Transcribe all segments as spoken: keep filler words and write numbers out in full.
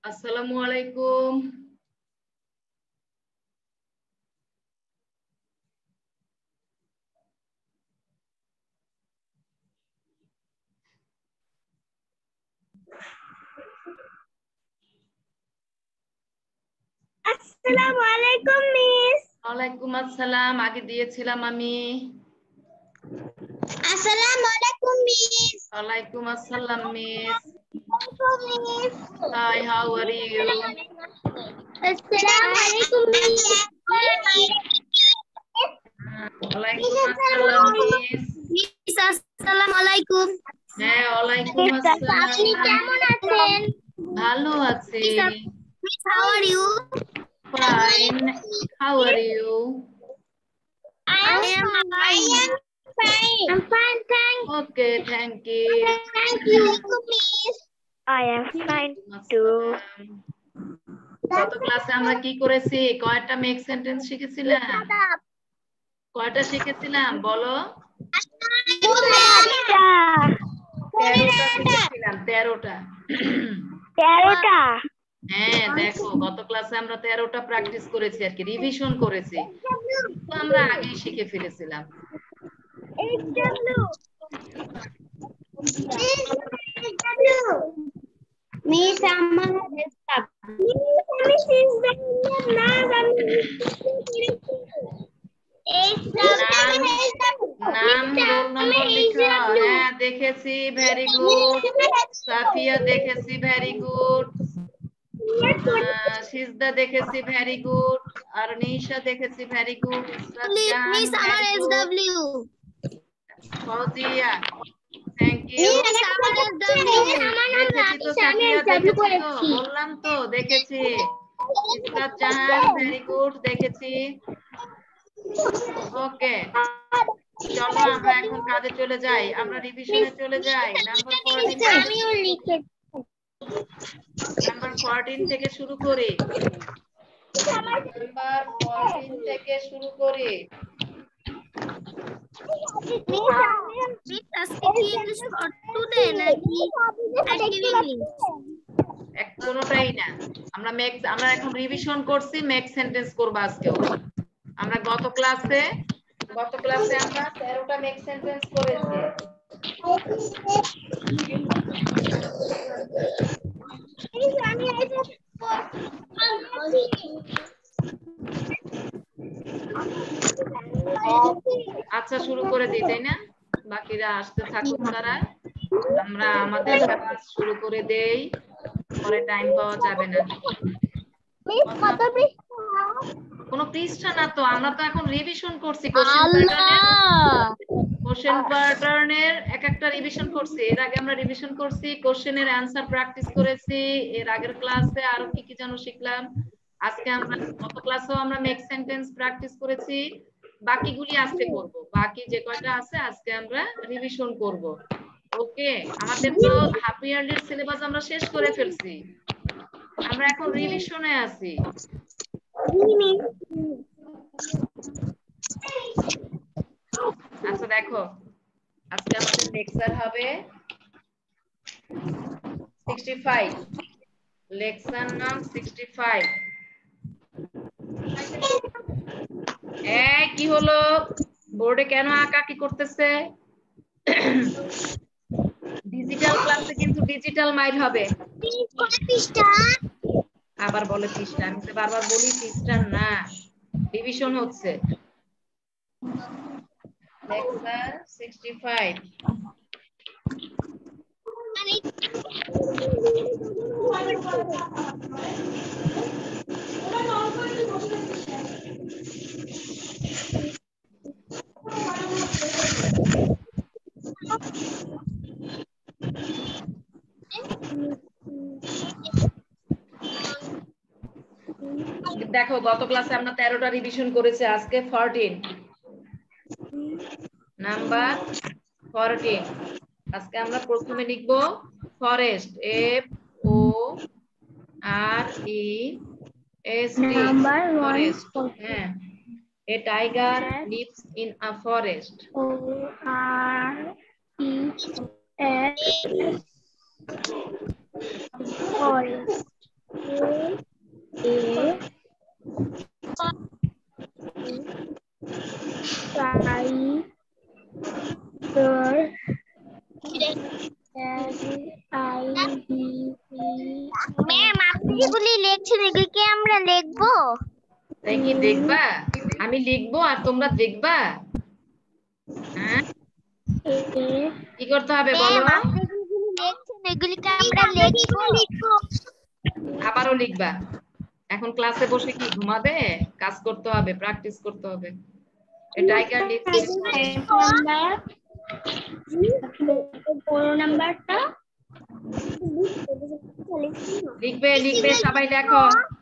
Assalamualaikum. Assalamualaikum, Miss. Waalaikumsalam. আগে দিয়েছিলাম আমি। Assalamualaikum, Miss. Waalaikumsalam, Miss. Miss. Hi, how are you? Assalamualaikum, Miss. Waalaikumsalam, Miss. Miss, Assalamualaikum. হ্যাঁ, ওয়ালাইকুমসালাম। আপনি কেমন আছেন? ভালো আছি। Miss, how are you? Fine. How are you? I am fine. Fine. I'm fine, thanks. Okay, thank you. Thank you, Miss. I am fine too. গত ক্লাসে আমরা কি করেছি? কয়টা মেক সেন্টেন্স শিখেছিলাম? কয়টা শিখেছিলাম বলো? তেরোটা শিখেছিলাম। তেরোটা। তেরোটা। হ্যাঁ, দেখো গত ক্লাসে আমরা তেরোটা প্র্যাকটিস করেছি আর কি, রিভিশন করেছি। তো আমরা আগেই শিখে ফেলেছিলাম। মিস আমার নাম রোল নম্বর লিখো। হ্যাঁ দেখেছি, ভেরি গুড। সাফিয়া দেখেছি, ভেরি গুড। সিজদা দেখেছি, ভেরি গুড। আর নিশা দেখেছি, ভেরি গুড। মিস আমার SW. Fauzia thank you. Miss আমার এসডব্লিউ। দেখেছি তো সাফিয়া, দেখেছি তো, বললাম তো দেখেছি। ইসরাত জাহান ভেরি গুড, দেখেছি। ওকে, চলো আমরা এখন কাজে চলে যাই, আমরা রিভিশনে চলে যাই। নাম্বার চৌদ্দ আমিও লিখেছি। নাম্বার চৌদ্দ থেকে শুরু করি। নাম্বার চৌদ্দ থেকে শুরু করি। মিস আজকে কি ইংলিশ টুডে নাকি অ্যাক্টিভিটি? এক কোনোটাই না। আমরা মেক আমরা এখন রিভিশন করছি, মেক সেন্টেন্স করব আজকেও। আমরা গত ক্লাসে গত ক্লাসে আমরা তেরোটা মেক সেন্টেন্স করেছি। আচ্ছা শুরু করে দিই, তাই না? বাকিরা আসতে থাকুক তারা, আমরা আমাদের কাজ শুরু করে দেই, পরে টাইম পাওয়া যাবে না। কোনো পৃষ্ঠা না তো, আমরা তো এখন রিভিশন করছি। কোশ্চেন প্যাটার্নের কোশ্চেন প্যাটার্নের এক একটা রিভিশন করছি। এর আগে আমরা রিভিশন করছি, কোশ্চেনের অ্যানসার প্র্যাকটিস করেছি। এর আগের ক্লাসে আরো কি কি যেন শিখলাম। আজকে আমরা গত ক্লাসেও আমরা মেক সেন্টেন্স প্র্যাকটিস করেছি, বাকিগুলি আজকে করব। বাকি যে কয়টা আছে আজকে আমরা রিভিশন করব। ওকে, আমাদের তো হাফ ইয়ারলির সিলেবাস আমরা শেষ করে ফেলছি, আমরা এখন রিভিশনে আছি। আচ্ছা দেখো, আজকে আমাদের লেকচার হবে पैंसठ, লেকচার নাম पैंसठ। এই কি হলো, বোর্ডে কেন আঁকাকি করতেছে? ডিজিটাল ক্লাসে কিন্তু ডিজিটাল মাইর হবে। আবার বলে পৃষ্ঠা, আমি তো বারবার বলি পৃষ্ঠা না, রিভিশন হচ্ছে। লেকচার पैंसठ। দেখো গত ক্লাসে আমরা তেরোটা রিভিশন করেছি, আজকে চৌদ্দ নাম্বার চৌদ্দ। আজকে আমরা প্রথমে লিখব forest, F O R E S T, forest. হ্যাঁ, a tiger lives in a forest. O R E S forest. Ma'am আপনি যেগুলি লিখছেন এগুলিকে আমরা লিখবো? তাই কি দেখবা? আমি লিখবো আর তোমরা দেখবা? হ্যাঁ, কি করতে হবে বলো? ম্যাম আপনি যেগুলি লিখছেন এগুলিকে আমরা লিখবো? আবারও লিখবা। এখন ক্লাসে বসে কি ঘুমাবে? কাজ করতে হবে, প্র্যাকটিস করতে হবে। টাইগার লিখছে নাম্বারটা লিখবে লিখবে সবাই লেখো।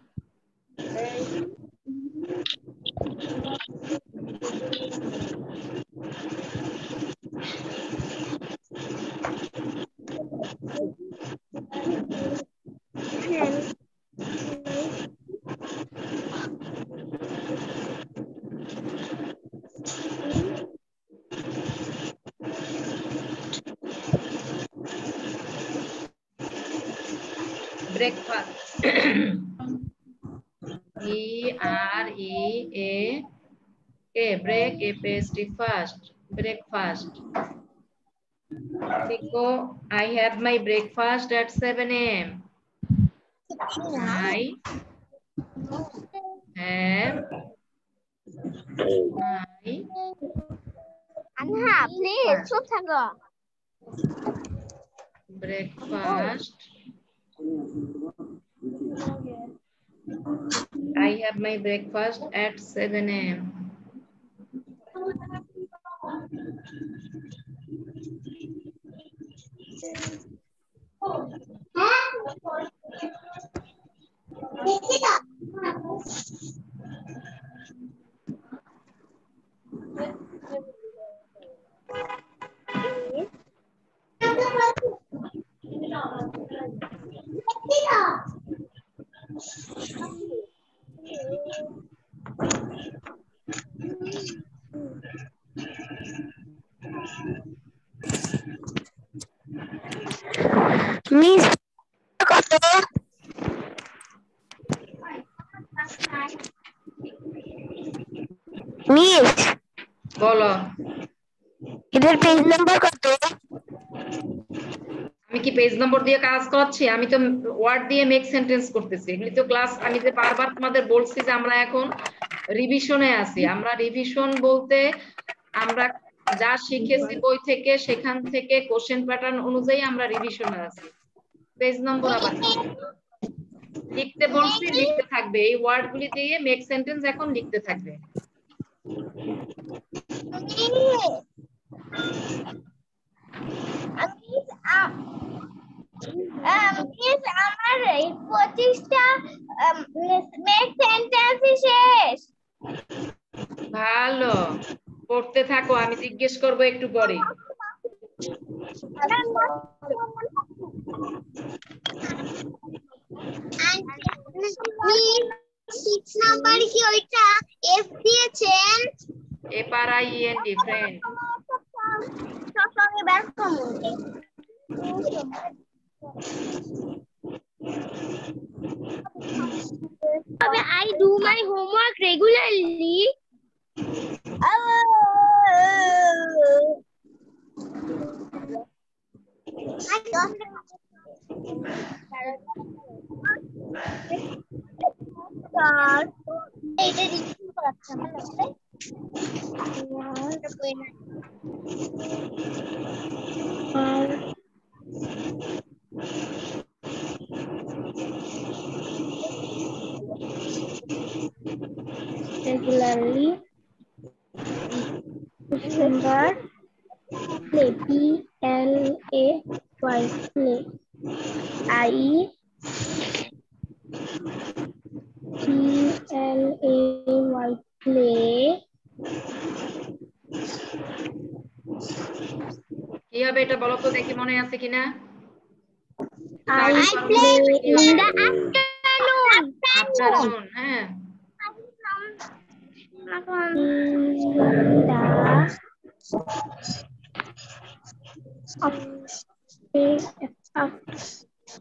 Breakfast. E R E A K. Break a pastry fast. Breakfast. Nico, I have my breakfast at seven A M I have my Anha please চুপ থাকো। breakfast. I have my breakfast at seven A M miss কত? Miss বলো, এদের page number কত? আমি কি page নম্বর দিয়ে কাজ করছি? আমি তো ওয়ার্ড দিয়ে মেক সেন্টেন্স করতেছি। এগুলি তো ক্লাস, আমি যে বারবার তোমাদের বলছি যে আমরা এখন রিভিশনে আছি। আমরা রিভিশন বলতে আমরা যা শিখেছি বই থেকে, সেখান থেকে কোশ্চেন প্যাটার্ন অনুযায়ী আমরা রিভিশনে আছি। পেজ নম্বর আবার লিখতে বলছি, লিখতে থাকবে। এই ওয়ার্ডগুলি দিয়ে মেক সেন্টেন্স এখন লিখতে থাকবে। আমার পঁচিশটা মেক সেন্টেন্স শেষ। ভালো, পড়তে থাকো, আমি জিজ্ঞেস করবো একটু পরে। সিক্স নাম্বার কি ওইটা এফ দিয়েছেন? F R I N D, friend. সবসময় বের করুন। I do my homework regularly. Regularly. Number play P L A Y play I P L A Y play কি হবে এটা বলো তো দেখি, মনে আছে কিনা? I play in the afternoon. Afternoon, হ্যাঁ।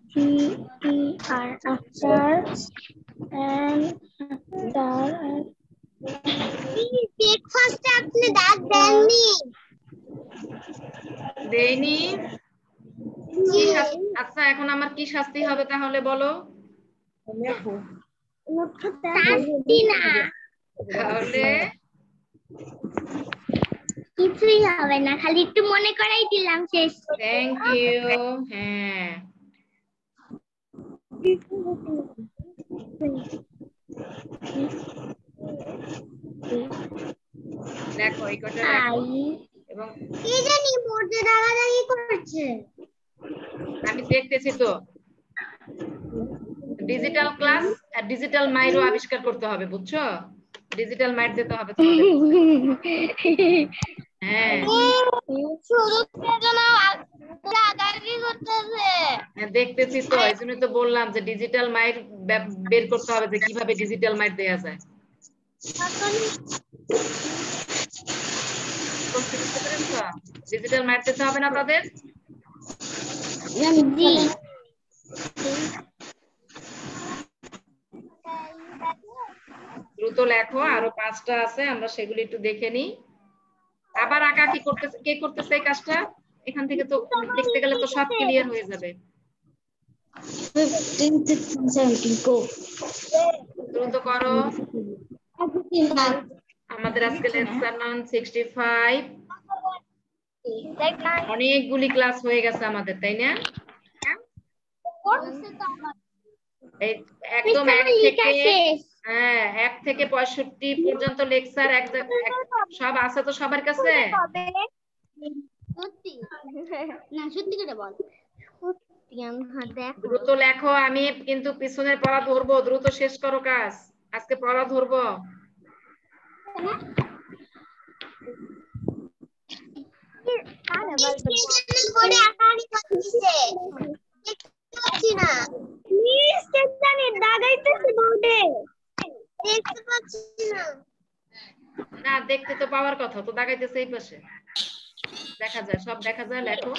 T E R after and after breakfast আপনি দাঁত দেননি দেইনি কি শাস্তি আচ্ছা এখন আমার কি শাস্তি হবে তাহলে বলো শাস্তি না তাহলে কিছুই হবে না খালি একটু মনে করাই দিলাম শেষ থ্যাংক ইউ হ্যাঁ দেখো এই কটা লেখো এবং কি জানি মোটে দাগাদাগি করছে আমি দেখতেছি তো ডিজিটাল ক্লাস আর ডিজিটাল মাইরও আবিষ্কার করতে হবে বুঝছো ডিজিটাল মাইর দিতে হবে তোমাদের হ্যাঁ শুরু থেকে না দাগাদাগি করতেছে দেখতেছি তো এইজন্য তো বললাম যে ডিজিটাল মাইর বের করতে হবে যে কিভাবে ডিজিটাল মাইর দেয়া যায় ডিজিটাল মাইর দিতে হবে না তাদের জি দ্রুত লেখো আরো পাঁচটা আছে আমরা সেগুলি একটু দেখে নিই আবার আঁকা কি করতেছে কে করতেছে এই কাজটা এখান থেকে তো দেখতে গেলে তো সব ক্লিয়ার হয়ে যাবে দ্রুত করো আমাদের আজকে লেসন সিক্সটি ফাইভ অনেকগুলি ক্লাস হয়ে গেছে আমাদের তাই না এই একদম এক থেকে হ্যাঁ এক থেকে পঁয়ষট্টি পর্যন্ত লেকচার এক সব আছে তো সবার কাছে সত্যি না সত্যি করে বল দ্রুত লেখো আমি কিন্তু পিছনের পড়া ধরবো দ্রুত শেষ করো কাজ আজকে পড়া ধরবো না দেখতে তো পাওয়ার কথা তো দাগাইতেছে এই পাশে দেখা যায় সব দেখা যায় লেখো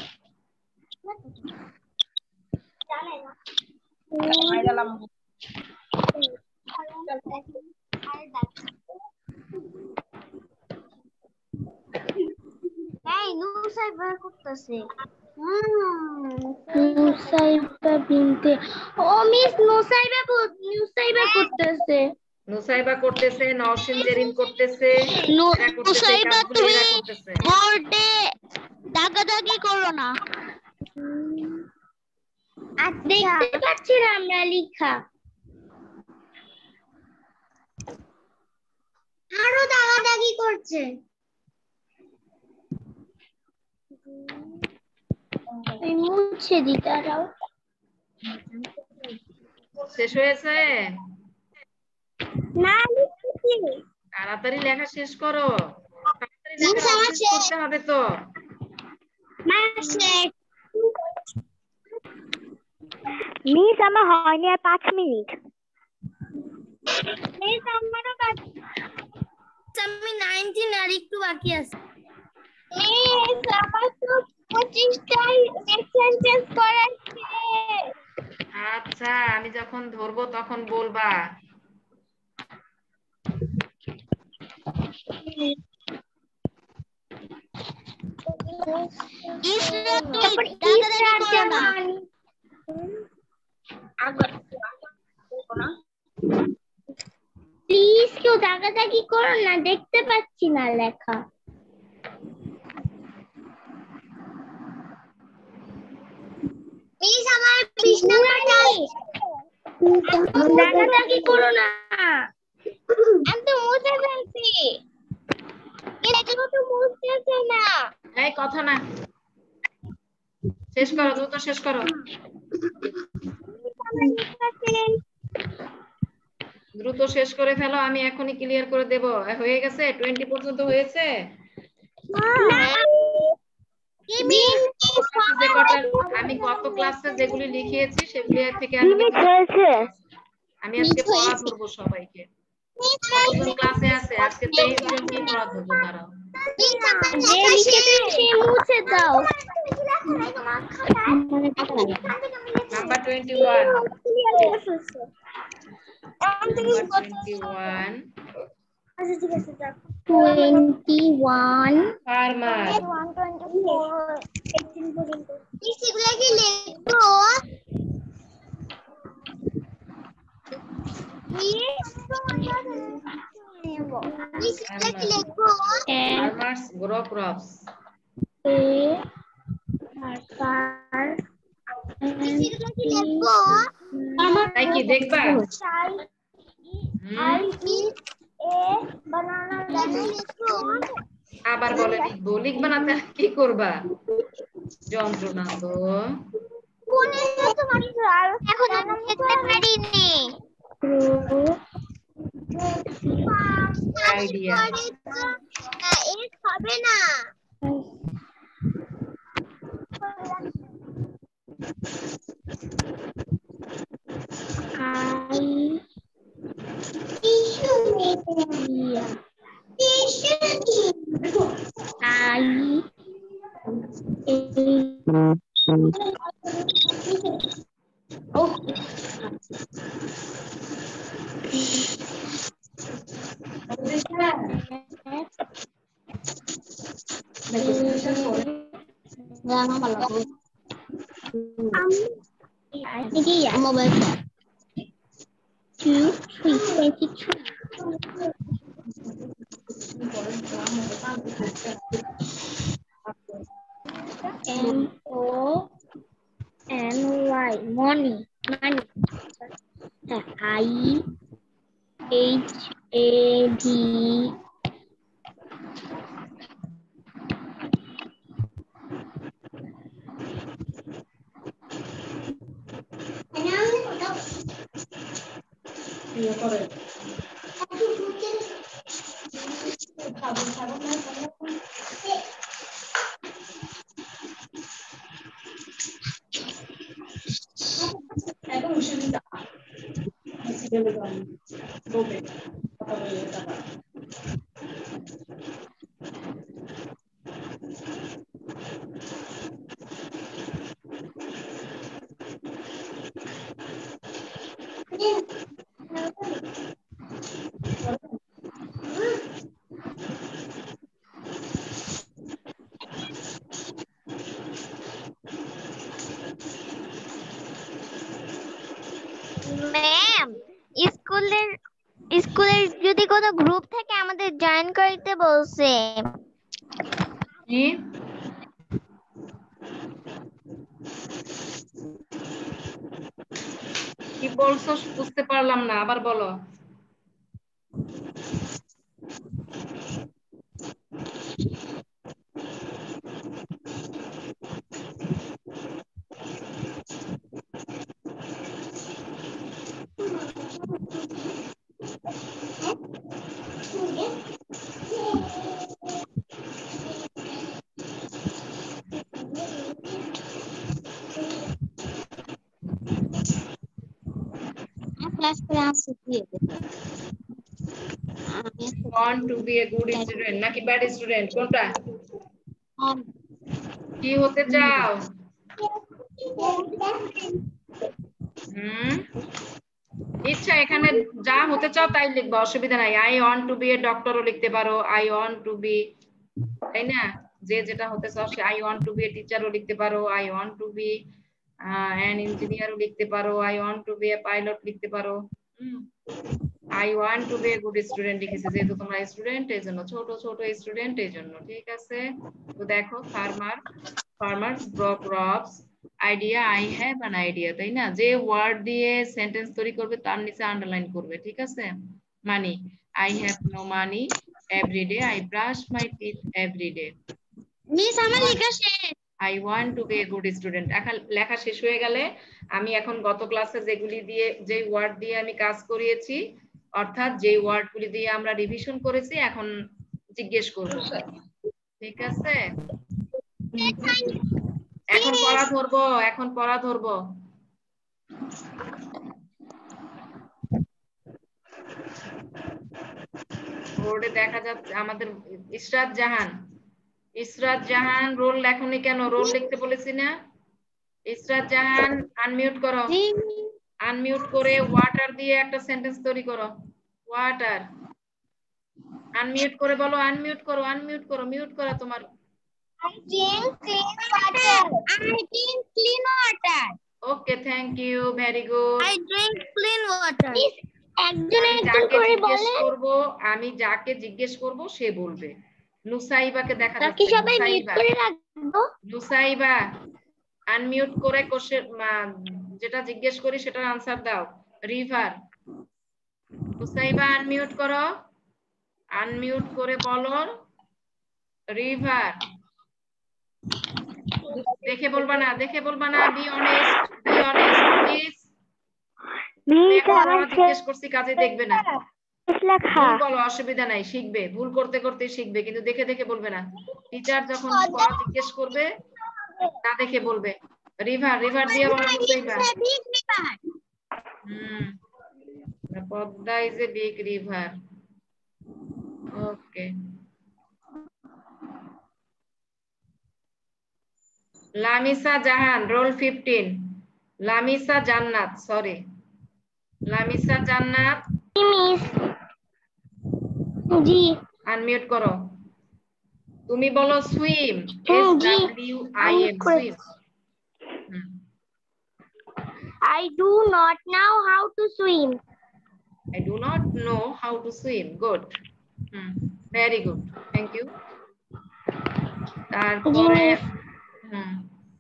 এই নুসাইবা করতেছে নুসাইবা বিনতে ও মিস নুসাইবা নুসাইবা করতেছে নুসাইবা করতেছে নওশিন জেরিন করতেছে নুসাইবা তুমি বোর্ডে দাগাদাগি করো না আর দেখতে পাচ্ছি না আমরা লেখা আরো দাগাদাগি করছে এই মুছে দিতে দাও শেষ হয়েছে না লিখছি তাড়াতাড়ি লেখা শেষ করো তাড়াতাড়ি লেখা শেষ করতে হবে তো মাসে মিস আমার হয়নি আর পাঁচ মিনিট মিস আমারও বাকি আমি নাইনটিন আর একটু বাকি আছে মিস আমার তো পঁচিশটা সেন্টেন্স করাচ্ছে আচ্ছা আমি যখন ধরবো তখন বলবা ইসরা তুই দাগাদাগি করো না প্লিজ কেউ দাগাদাগি করো না দেখতে পাচ্ছি না লেখা মিস আমার বিশ নাম্বারটা দাগাদাগি করো না আমি তো মুছে ফেলছি এটা তো মুছতেছে না এই কথা না শেষ করো দ্রুত শেষ করো দ্রুত শেষ করে ফেলো আমি এখনই ক্লিয়ার করে দেব হয়ে গেছে বিশ পর্যন্ত হয়েছে আমি গত ক্লাসে যেগুলি লিখিয়েছি সেগুলি থেকে আমি আমি আজকে পড়া ধরবো সবাইকে কতজন ক্লাসে আছে আজকে তেইশ জন কি পড়া ধরবো তারা মুছে দাও number twenty-one number twenty-one twenty-one farmer এগুলা কি লিখবো farmers grow crops তাই কি দেখবা আবার বলে লিখবো লিখবা না তা কি করবা যন্ত্রণা তো এখন আমি লিখতে পারিনি আইডিয়া এর হবে না Mobile two three twenty three. M O N Y money money. I H A D ma'am স্কুলের স্কুলের যদি কোনো গ্রুপ থাকে আমাদের জয়েন করতে বলছে কি কি বলছো বুঝতে পারলাম না আবার বলো want to be a good student নাকি bad student কোনটা কি হতে চাও হুম ইচ্ছা এখানে যা হতে চাও তাই লিখবা অসুবিধা নাই I want to be a doctor ও লিখতে পারো I want to be তাই না যে যেটা হতে চাও সে I want to be a teacher ও লিখতে পারো I want to be an engineer ও লিখতে পারো I want to be a pilot লিখতে পারো I want to be a good student লিখেছে যেহেতু তোমরা স্টুডেন্ট এজন্য ছোট ছোট স্টুডেন্ট এজন্য ঠিক আছে তো দেখো farmer farmers grow crops idea I have an idea তাই না যে ওয়ার্ড দিয়ে সেন্টেন্স তৈরি করবে তার নিচে আন্ডারলাইন করবে ঠিক আছে money I have no money every day I brush my teeth every day miss আমার লেখা শেষ I want to be a good student এখন লেখা শেষ হয়ে গেলে আমি এখন গত ক্লাসে যেগুলি দিয়ে যে ওয়ার্ড দিয়ে আমি কাজ করিয়েছি অর্থাৎ যে ওয়ার্ডগুলি দিয়ে আমরা রিভিশন করেছি এখন জিজ্ঞেস করব ঠিক আছে এখন পড়া ধরবো এখন পড়া ধরবো বোর্ডে দেখা যাচ্ছে আমাদের ইশরাত জাহান ইসরাত জাহান রোল লেখনি কেন? রোল লিখতে বলেছি না? ইসরাত জাহান আনমিউট করো। আনমিউট করে ওয়াটার দিয়ে একটা সেন্টেন্স তৈরি করো। ওয়াটার আনমিউট করে বলো, আনমিউট করো, আনমিউট করো, মিউট করো তোমার। I drink clean water. I drink clean water. Okay, thank you, very good. I drink clean water. একজন আমি একজন যাকে করে জিজ্ঞেস বলে। করব, আমি যাকে জিজ্ঞেস করব সে বলবে। নুসাইবাকে দেখা বাকি যাচ্ছে। সবাই মিউট নুসাইবা, করে রাখবো। নুসাইবা আনমিউট করে কোশ্চেন যেটা জিজ্ঞেস করি সেটার আনসার দাও। রিভার, নুসাইবা আনমিউট করো, আনমিউট করে বলো রিভার। দেখে বলবা না, দেখে বলবা না, be honest, be honest please. Miss এখন আমার আমরা জিজ্ঞেস করছি কাজে দেখবে না। শেষ লেখা। ভুল বলো, অসুবিধা নাই, শিখবে, ভুল করতে করতে শিখবে, কিন্তু দেখে দেখে বলবে না। টিচার যখন পড়া জিজ্ঞেস করবে তা দেখে বলবে। রিভার, রিভার দিয়ে বলো Nusaiba. Hmm, Padma is a big river. Okay, Lamisa Jahan roll fifteen. Lamisa Jannat, sorry, Lamisa জান্নাত মিস জি আনমিউট করো। তুমি বলো swim, S W I M, swim. I do not know how to swim. I do not know how to swim. Good. Hmm. Very good. Thank you. তারপরে হুম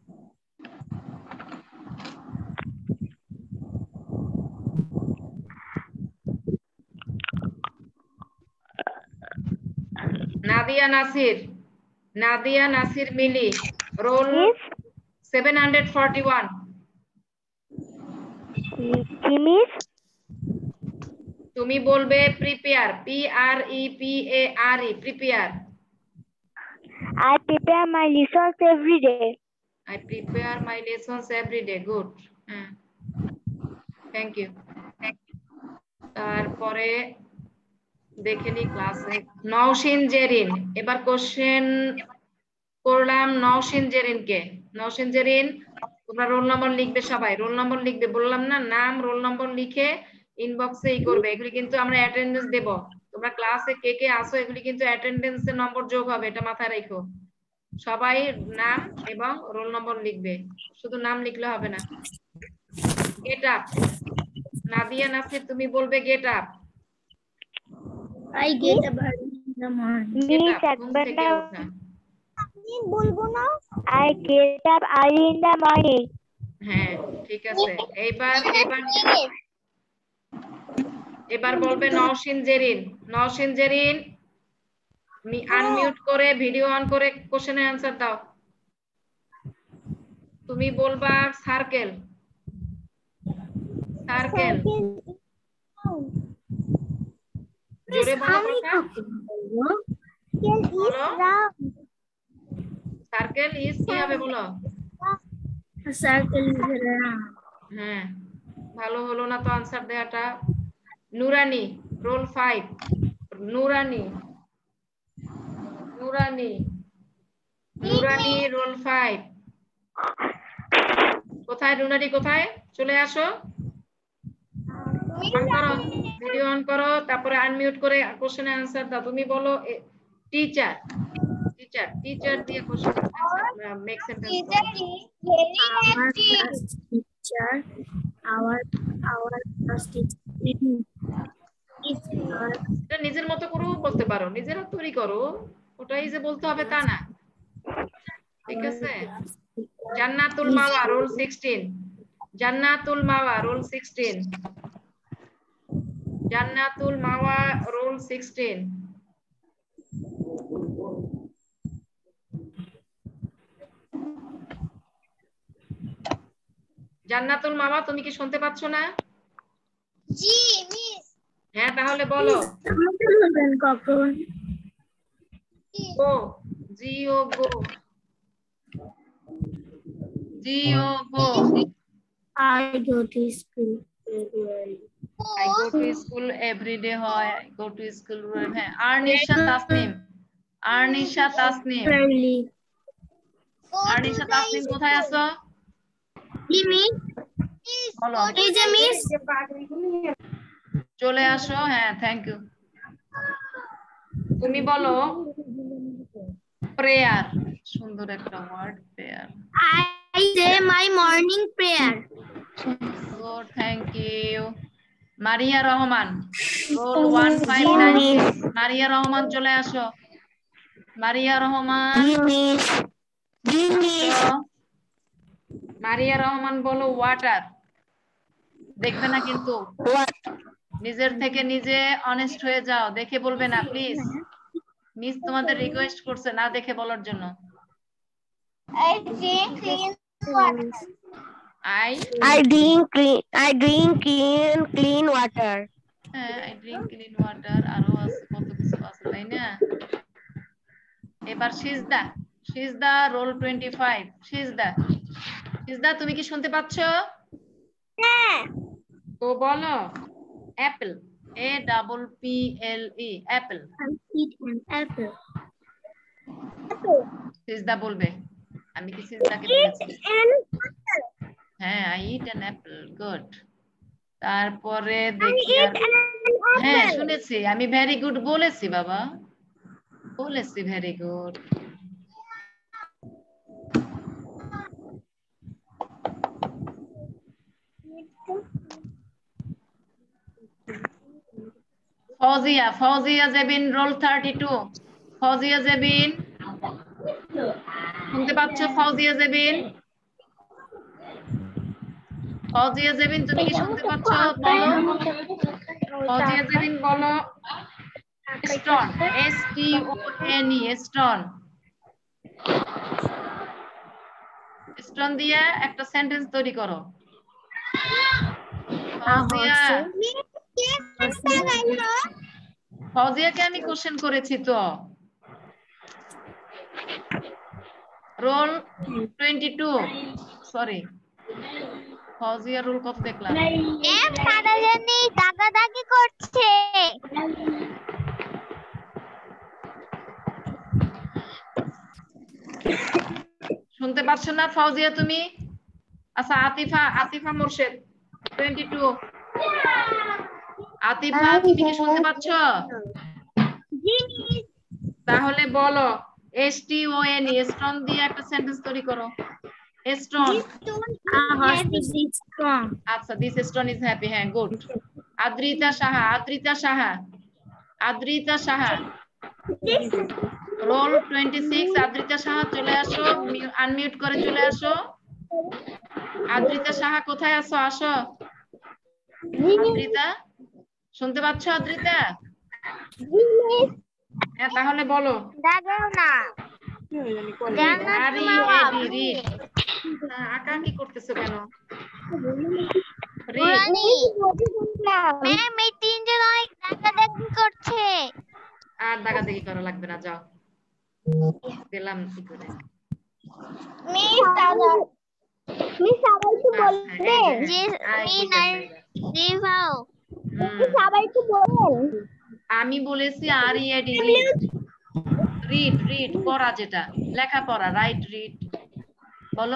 Nadia Nasir, Nadia Nasir Mili roll seven hundred forty one. Miss তুমি বলবে prepare, P R E P A R E, prepare. I prepare my lessons every day. I prepare my lessons every day. Good. হ্যাঁ, thank you. তারপরে দেখে নি ক্লাসে নওশিন জেরিন। এবার কোশ্চেন করলাম নওশিন জেরিনকে। নওশিন জেরিন, তোমরা রোল নম্বর লিখবে, সবাই রোল নম্বর লিখবে, বললাম না, নাম রোল নম্বর লিখে ইনবক্সে ই করবে। এগুলি কিন্তু আমরা অ্যাটেন্ডেন্স দেব। তোমরা ক্লাসে কে কে আসো এগুলি কিন্তু অ্যাটেন্ডেন্সের নম্বর যোগ হবে, এটা মাথায় রাখো। সবাই নাম এবং রোল নম্বর লিখবে, শুধু নাম লিখলে হবে না। গেট আপ, নাদিয়া নাসির তুমি বলবে get up. I get up early in the morning. Get miss up, ঘুম একবার থেকে ওঠা। আমি বলবো না। I get up early in the morning. হ্যাঁ, ঠিক আছে। এইবার এবার এবার বলবে নওশিন জেরিন। নওশিন জেরিন আনমিউট করে ভিডিও অন করে কোশ্চেনের অ্যানসার দাও। তুমি বলবা সার্কেল, সার্কেল জোরে বলো কথা। বলো সার্কেল ইজ কি হবে বলো। Circle is round. হ্যাঁ, ভালো হলো না তো আনসার দেওয়াটা। নুরানি রোল ফাইভ। নুরানি, নুরানি, নুরানি রোল ফাইভ। কোথায় নুরানি, কোথায়? চলে আসো, অন করো, ভিডিও অন করো, তারপরে আনমিউট করে কোশ্চেনের আনসার দাও। তুমি বলো টিচার, টিচার, টিচার দিয়ে কোশ্চেন আনসার মেক সেন্টেন্স করো। Our first teacher, our our first teacher is our এটা নিজের মতো করেও বলতে পারো, নিজেরা তৈরি করো, ওটাই যে বলতে হবে তা না, ঠিক আছে? Jannatul Mawa roll sixteen. Jannatul Mawa roll sixteen. Jannatul Mawa roll sixteen. Jannatul Mawa তুমি কি শুনতে পাচ্ছ না? জি মিস। হ্যাঁ, তাহলে বলো কখন গো, জি ও গো, জি ও গো। I go to school regularly. I go to school every day হয়, I go to school, হ্যাঁ। আরনিশা তাসনিম, আরনিশা তাসনিম আরনিশা তাসনিম কোথায় আছো বলো চলে আসো হ্যাঁ থ্যাংক ইউ তুমি বলো প্রেয়ার সুন্দর একটা word prayer I say my morning prayer. Good thank you Maria Rahman roll one five nine Maria Rahman চলে আসো মারিয়া রহমান আসো। মারিয়া রহমান বলো ওয়াটার দেখবে না কিন্তু নিজের থেকে নিজে অনেস্ট হয়ে যাও দেখে বলবে না প্লিজ মিস তোমাদের রিকোয়েস্ট করছে না দেখে বলার জন্য I drink clean water. I I drink clean. I drink clean clean water. হ্যাঁ আই ড্রিঙ্ক ক্লিন ওয়াটার আরো আছে কত কিছু আছে তাই না এবার সিজদা সিজদা রোল টোয়েন্টি ফাইভ সিজদা সিজদা তুমি কি শুনতে পাচ্ছ হ্যাঁ তো বলো apple A double P L E apple eat an apple. সিজদা বলবে আমি কি সিজদাকে বলেছি An apple. হ্যাঁ I eat an apple good তারপরে I দেখি eat আর- an হ্যাঁ apple. শুনেছি আমি ভেরি গুড বলেছি বাবা বলেছি very good Fauzia Fauzia Zebin roll thirty two Fauzia Zebin শুনতে পাচ্ছ ফৌজিয়া জেবিন ফৌজিয়া জেবিন তুমি কি শুনতে পাচ্ছ বলো ফৌজিয়া জেবিন বলো stone S T O N E stone stone দিয়ে একটা সেন্টেন্স তৈরি করো ফৌজিয়া ফৌজিয়াকে আমি কোশ্চেন করেছি তো roll twenty two sorry Fauzia roll কত দেখলাম ম্যাম সারা জানি দাগাদাগি করছে শুনতে পাচ্ছ না ফৌজিয়া তুমি আচ্ছা আতিফা আতিফা মোর্শেদ টোয়েন্টি টু আতিফা তুমি কি শুনতে পাচ্ছ তাহলে বলো S T O N E stone দিয়ে একটা সেন্টেন্স তৈরি করো স্টোন আচ্ছা দিস স্টোন ইজ হ্যাপি হ্যাঁ good Adrita Saha Adrita Saha Adrita Saha roll twenty six Adrita Saha চলে আসো আনমিউট করে চলে আসো আদ্রিতা সাহা কোথায় আছো আসো আদ্রিতা শুনতে পাচ্ছ আদ্রিতা হ্যাঁ তাহলে বলো দাগাও না আর ই এ ডি রিড আঁকা কি করতেছো কেন রিড ম্যাম এই তিনজন অনেক দাগাদাগি করছে আর দাগাদাগি করা লাগবে না যাও দিলাম কি করে মিস দাদা মিস সবাই তো বলবে যে আয় মি ঠিক নাই আছে। রিভাও হুম, সবাই তো বলেন আমি বলেছি R E A D read read read পড়া যেটা লেখা পড়া রাইট রিড বলো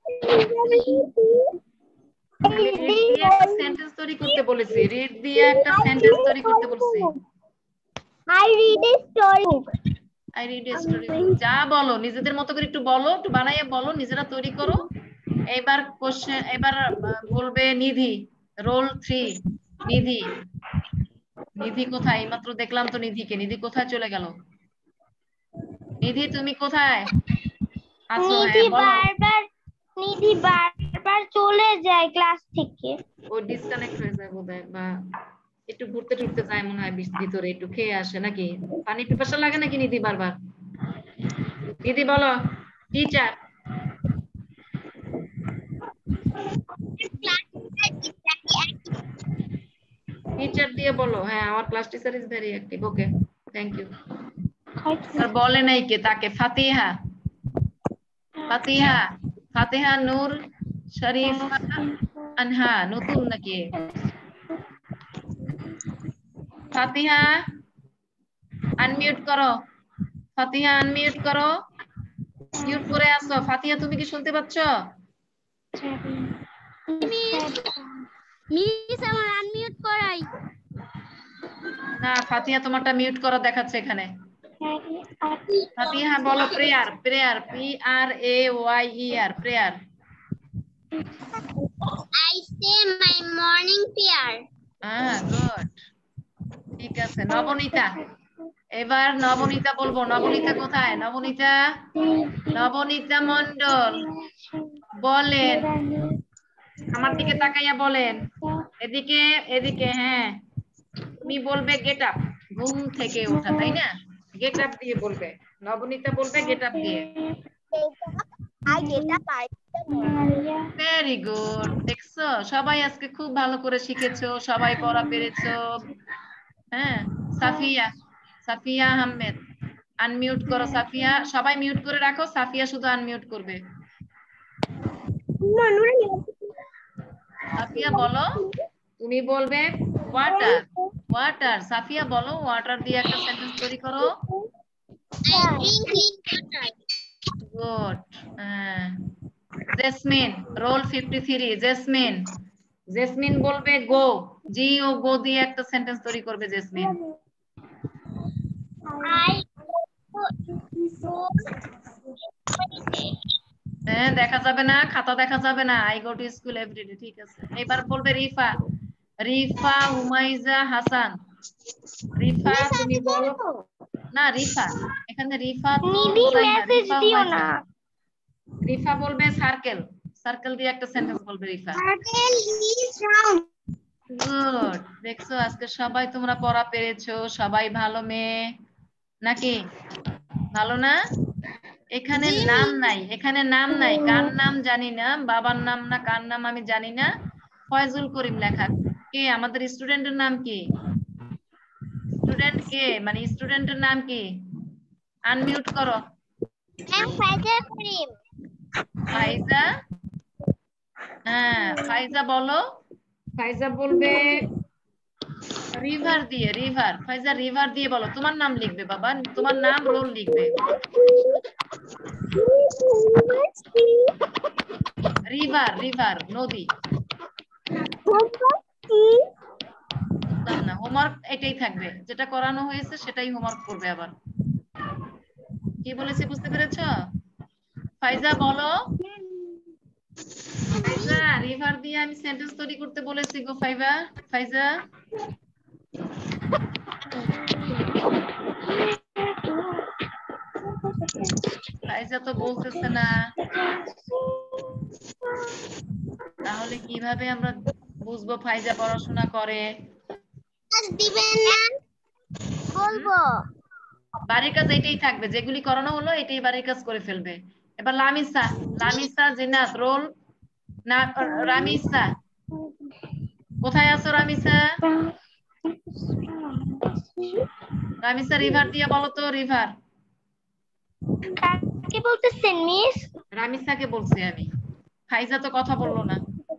আমি রিড দিয়ে একটা সেন্টেন্স তৈরি করতে বলেছি রিড দিয়ে একটা সেন্টেন্স তৈরি করতে বলছি I read a story book. I read a story যা বলো নিজেদের মতো করে একটু বলো একটু বানাইয়ে বলো নিজেরা তৈরি করো এবার কোশ্চেন এবার আহ, বলবে নিধি রোল থ্রি নিধি নিধি কোথায় এইমাত্র দেখলাম তো নিধিকে নিধি কোথায় চলে গেল নিধি তুমি কোথায় আছো নিধি হ্যাঁ বলো বারবার নিধি বারবার চলে যায় ক্লাস থেকে ও ডিসকানেক্ট হয়ে যায় বোধহয় বা একটু ঘুরতে টুরতে যায় মনে হয় বিশ- ভিতরে একটু খেয়ে আসে নাকি পানি পিপাসা লাগে নাকি নিধি বারবার নিধি বলো টিচার টিচার দিয়ে বলো হ্যাঁ আমার class teacher is very active okay thank you আর বলে নাই কে তাকে ফাতিহা ফাতিহা ফাতিহা নূর শরীফা আনহা নতুন নাকি ফাতিহা আনমিউট করো ফাতিহা আনমিউট করো, মিউট করে আসো। ফাতিহা তুমি কি শুনতে পাচ্ছ? মিস আমার আনমিউট করাই। না, ফাতিহা তোমারটা মিউট করা দেখাচ্ছে এখানে। ফাতিহা বলো prayer, prayer, P R A Y E R, prayer. I say my morning prayer. হ্যাঁ, গুড, ঠিক আছে। নবনীতা, এবার নবনীতা বলবো। নবনীতা কোথায়? নবনীতা, নবনীতা মন্ডল বলেন, আমার দিকে তাকাইয়া বলেন। এদিকে, এদিকে, হ্যাঁ। তুমি বলবে গেট আপ, ঘুম থেকে ওঠা, তাই না? গেট আপ দিয়ে বলবে। নবনীতা বলবে গেট আপ দিয়ে। I get up. Very good. দেখছো, সবাই আজকে খুব ভালো করে শিখেছো, সবাই পড়া পেরেছো। হ্যাঁ, সাফিয়া, সাফিয়া আহমেদ আনমিউট করো। সাফিয়া, সবাই মিউট করে রাখো, সাফিয়া শুধু আনমিউট করবে। সাফিয়া বলো, তুমি বলবে ওয়াটার, ওয়াটার। সাফিয়া বলো, ওয়াটার দিয়ে একটা সেন্টেন্স তৈরি করো। I drink clean water. Good. হ্যাঁ, Jasmine, roll fifty three, Jasmine, Jasmine বলবে গো, জি ও গো দিয়ে একটা সেন্টেন্স তৈরি করবে জেসমিন। I হ্যাঁ, দেখা যাবে না, খাতা দেখা যাবে না। I go to school every day, ঠিক আছে। এবার বলবে রিফা, রিফা হুমাইজা হাসান। রিফা তুমি বলো। না, রিফা, এখানে রিফা তো বোঝাই না, রিফা হুমাইজা। রিফা বলবে সার্কেল, সার্কেল দিয়ে একটা সেন্টেন্স বলবে Rifa. circle is round. Good. দেখছো, আজকে সবাই তোমরা পড়া পেরেছো, সবাই ভালো মেয়ে নাকি? ভালো না? এখানে নাম নাই, এখানে নাম নাই। কার নাম জানি না, বাবার নাম না কার নাম আমি জানি না। ফয়জুল করিম লেখা, কে? আমাদের স্টুডেন্টের নাম কি? স্টুডেন্ট কে, মানে স্টুডেন্টের নাম কি? আনমিউট করো। I'm Faizal Karim. ফাইজা, হ্যাঁ, ফাইজা বলো। ফাইজা বলবে রিভার দিয়ে, রিভার। ফাইজা রিভার দিয়ে বলো। তোমার নাম লিখবে বাবা, তোমার নাম, রোল লিখবে। রিভার, রিভার নদী। বুঝলাম না, হোমওয়ার্ক এটাই থাকবে, যেটা করানো হয়েছে সেটাই হোমওয়ার্ক করবে আবার। কি বলেছি বুঝতে পেরেছ? ফাইজা বলো। ফাইজা, রিভার দিয়ে আমি সেন্টেন্স তৈরি করতে বলেছি গো ফাইজা। ফাইজা, ফাইজা তো বলতেছে না, তাহলে কিভাবে আমরা বুঝবো ফাইজা পড়াশোনা করে? দিবেন না বলবো। বাড়ির কাজ এটাই থাকবে, যেগুলি করানো হলো এটাই বাড়ির কাজ করে ফেলবে। এবার লামিসা, লামিসা জিনাত, রোল না রামিসা। কোথায় আছো রামিসা? রামিসা রিভার দিয়ে বলো তো, রিভার। কাকে বলতেছেন মিস? রামিসাকে বলছি আমি। ফাইজা তো কথা বললো না।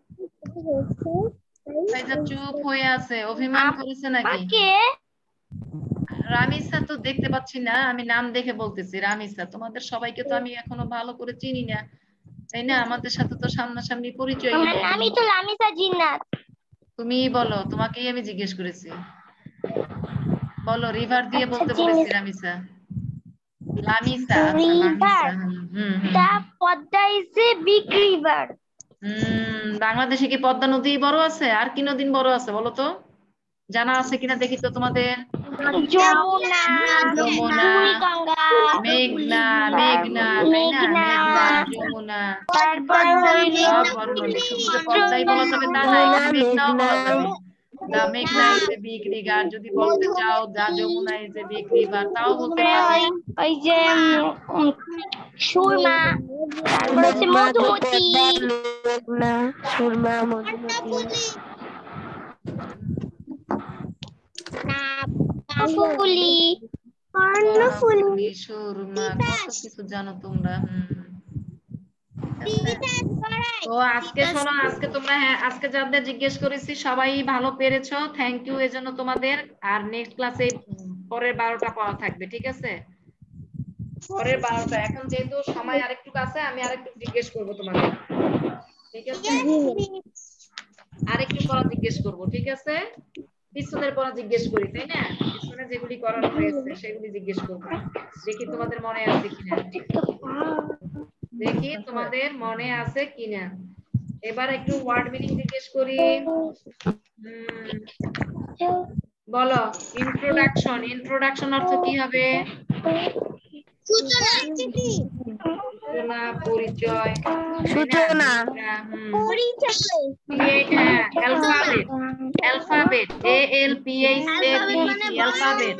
ফাইজা চুপ হয়ে আছে, অভিমান করেছে নাকি? কে? রামিসা তো দেখতে পাচ্ছি না, আমি নাম দেখে বলতেছি রামিসা। তোমাদের সবাইকে তো আমি এখনো ভালো করে চিনি না, তাই না? আমাদের সাথে তো সামনাসামনি পরিচয় আমার নেই। নামই তো লামিসা জিন্নাত। তুমি বলো, তোমাকেই আমি জিজ্ঞেস করেছি। বলো, রিভার দিয়ে আচ্ছা, বলতে জি, বলেছি মিস। রামিসা। লামিসা, আচ্ছা river, Lamisa. Hmm hmm hmm. The Padma is a big river. Hmm, বাংলাদেশে কি পদ্মা নদী বড় আছে? আর কি নদী বড় আছে বলো তো? জানা আছে কিনা দেখি তো তোমাদের। যমুনা, যমুনা, বুড়িগঙ্গা, মেঘনা, মেঘনা, তাই না? মেঘনা, মেঘনা, যমুনা, তারপর হইল সব বড় নদী। শুধু যে পদ্মাই বলা যাবে তা না, এখানে মেঘনাও বলা যাবে। দা মেঘনা ইজ এ বিগ রিভার, যদি বলতে চাও the Jamuna is a big river, তাও বলতে পারো। ওই যে উম, সুরমা, তারপর হচ্ছে মধুমতি, মেঘনা, সুরমা, মধুমতি, কর্ণফুলি, কর্ণফুলী, সুরমা, কত কিছু জানো তোমরা। হুম, তো আজকে শোনো, আজকে তোমরা, হ্যাঁ আজকে যাদের জিজ্ঞেস করেছি সবাই ভালো পেরেছো, থ্যাংক ইউ এজন্য তোমাদের। আর নেক্সট ক্লাসে পরের বারোটা পড়া থাকবে, ঠিক আছে? পরের বারোটা। এখন যেহেতু সময় আরেকটু কাছে, আমি আরেকটু জিজ্ঞেস করবো তোমাকে, ঠিক আছে? আরেকটু পড়া জিজ্ঞেস করবো, ঠিক আছে? পিছনের পড়া জিজ্ঞেস করি, তাই না? পিছনে যেগুলি করানো হয়েছে সেগুলি জিজ্ঞেস করবো, দেখি তোমাদের মনে আছে কিনা, দেখি তোমাদের মনে আছে কিনা। এবার একটু ওয়ার্ড মিনিং জিজ্ঞেস করি। বলো, ইন্ট্রোডাকশন। ইন্ট্রোডাকশন অর্থ কি হবে? সূচনা, পরিচয়, সূচনা, পরিচয়, হ্যাঁ, alphabet. Alphabet, A L P H A B E T, alphabet.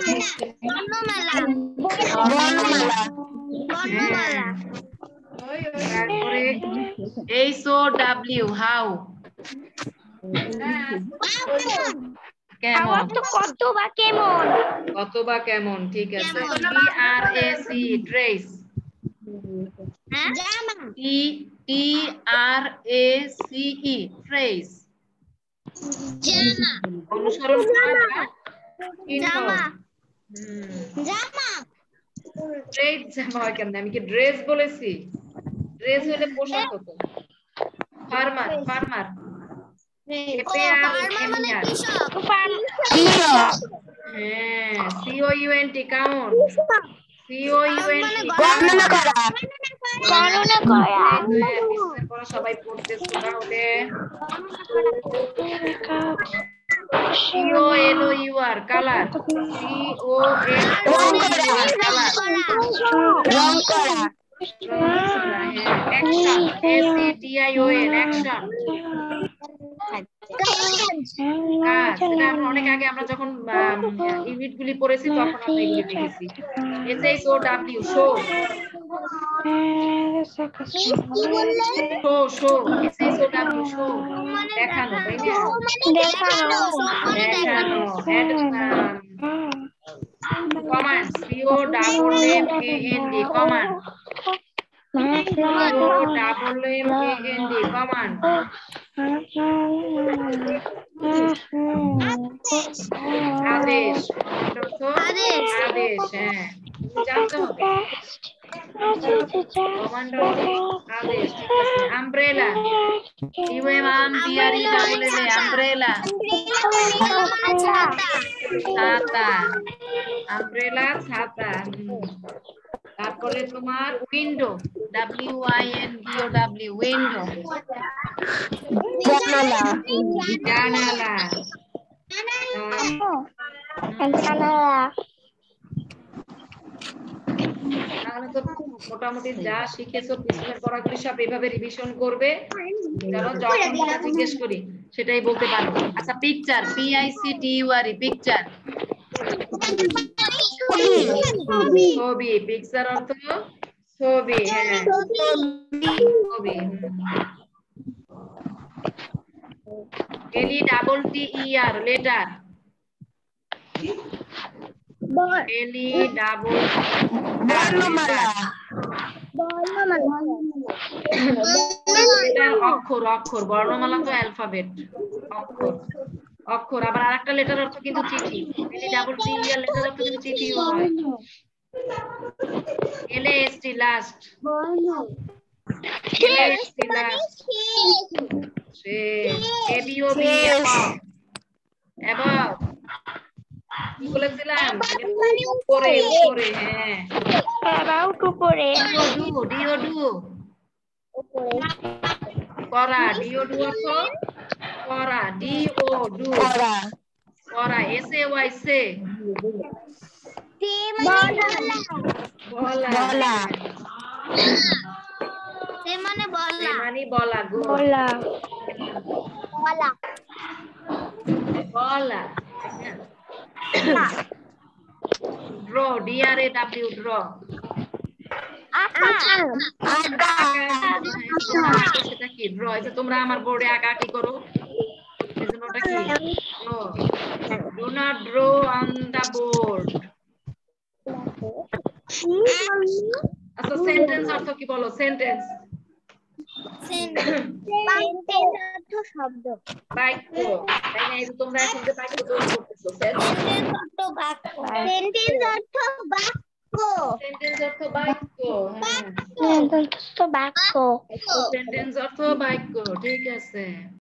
তারপরে এইচ ও ডাব্লিউ, হাউ, কেমন, কত বা কেমন, কত বা কেমন, ঠিক আছে। T R A C, trace. T T R A C E, trace, অনুসরণ করা, জামা, জামা, ট্রেস। জামা হয় কেমন? আমি কি ড্রেস বলেছি? ড্রেস হলে পোশাক হতো। ফার্মার, ফার্মার, হ্যাঁ, C O U N T, count, C O U N T, গণনা করা, গণনা করা। পড়া সবাই পড়তেছো তাহলে। C O L O U R, colour, C O L O U R, colour, রং করা। Action, A C T I O N, action, কাজ। এটা আমরা অনেক আগে, আমরা যখন ইউনিট গুলি পড়েছি তখন আমরা এগুলি দেখেছি। S H O W, show, show, show, S H O W, show, দেখানো, তাই না? দেখানো, দেখানো। Command, C O double M A N D, command, C O double M A N D, command. আদেশ, আদেশ, আদেশ, হ্যাঁ, জানতে হবে। কমান্ড আদেশ, ঠিক আছে। Umbrella, U M um B R E double L A, umbrella, ছাতা, আমব্রেলা, ছাতা। তারপরে তোমার window, W I N D O W, window, জানালা, জানালা, তাহলে তো মোটামুটি যা শিখেছো পিছনের পড়াগুলি সব এইভাবে রিভিশন করবে। চলো, যখন যেটা জিজ্ঞেস করি সেটাই বলতে পারবো। আচ্ছা, picture, P I C T U R E, picture, ছবি। পিকচার অর্থ ছবি, হ্যাঁ, ছবি। L double T E R, letter, L double, বর্ণমালা, অক্ষর, অক্ষর। বর্ণমালা তো অ্যালফাবেট, অক্ষর, অক্ষর। আবার আরেকটা লেটার অর্থ কিন্তু চিঠি। এলি double T E R, letter অর্থ কিন্তু চিঠিও হয়। L A S T, last, L A S T, last, সে, A B O B, above, কি বলেছিলাম? উপরে, উপরে, হ্যাঁ, অ্যাবাউট, উপরে, ডিও, ডিও, ডু, করা, ডিও, ডু অর্থ করা, ডি ও, ডু, করা, এস এ ওয়াই, সে, বলা, বলা, সে মানে বলা, মানে বলা, বলা, বলা, বলা। Draw, D R A W, draw, আঁকা, সেটা কি? ড্র। এই যে তোমরা আমার বোর্ডে আঁকা কি করো, এজন্য ওটা কি? Draw. Do not draw on the board. আচ্ছা, সেন্টেন্স অর্থ কি বলো? সেন্টেন্স, শব্দ, বাক্য, তাই না? এই যে তোমরা এখন যে বাক্য তৈরি করতেছো, সেন্টেন্স অর্থ বাক্য, সেন্টেন্স অর্থ বাক্য, সেন্টেন্স অর্থ বাক্য, হ্যাঁ তো বাক্য। সেন্টেন্স অর্থ বাক্য, ঠিক আছে।